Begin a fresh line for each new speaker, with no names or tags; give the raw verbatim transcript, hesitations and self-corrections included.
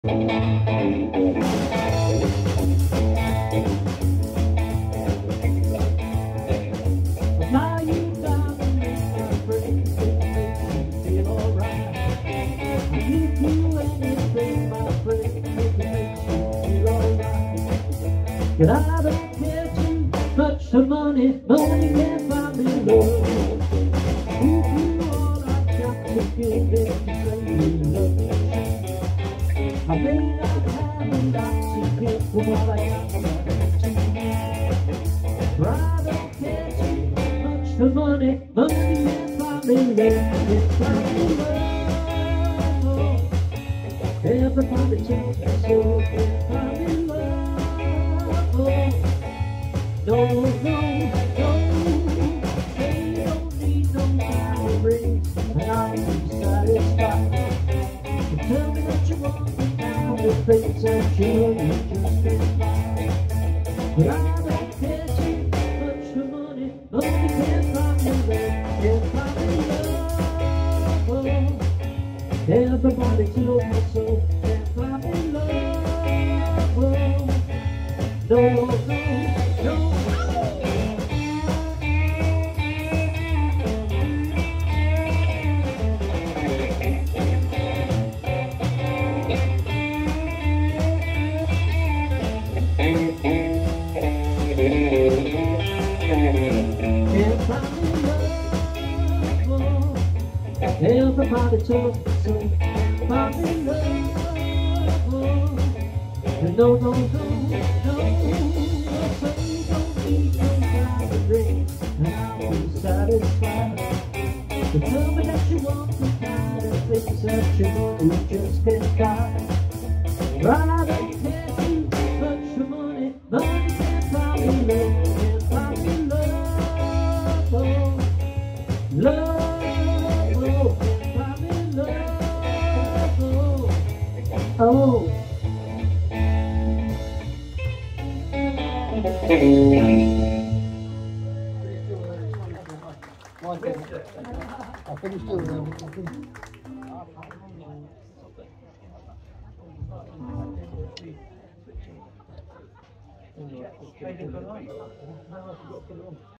Now you got to make a break, it makes you feel alright. I give you anything, my friend, it makes you feel alright. But I don't care too much for money, money can't buy me love. Give you all I got to give if you say you love me. I may not have a lot to give, but what I got to give. But I don't care too much for money, money can't buy me love. Can't buy me love. Everybody tells me so, can't buy me love. No, no, no, they don't need no diamond rings, and I'm satisfied. So tell me that you want me now, the things that you just can't buy. But I don't care too much for money, money can't buy me love, can't buy me love. Everybody tells me so, can't buy me love. No, no, no. Can't buy me love. Everybody tells me so. Can't buy me love. No, no, no, no. Say don't need no diamond ring, and I'll be satisfied. So tell me that you want the kind of things that you want, you just can't buy. I don't care too much for money, money can't buy me love, can't buy me love. Love, oh, can't buy me love. Oh.
I finished it.